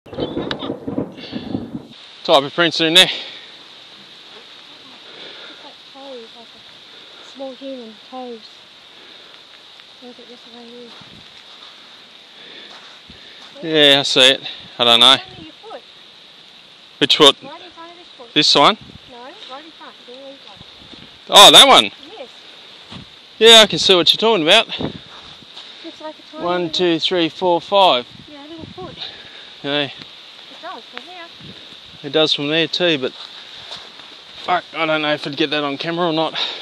Type of prints are in there. It's like toes, like a small human toes. Look at this way here. Yeah, I see it. I don't know. Right under your foot. Which foot? Right in front of this foot. This one? No, right in front. There you go. Oh, that one? Yes. Yeah, I can see what you're talking about. Looks like a tiny 1, little, 2, 3, 4, 5. yeah, little foot. Yeah, It does, from here. it does from there too, but fuck, I don't know if I'd get that on camera or not.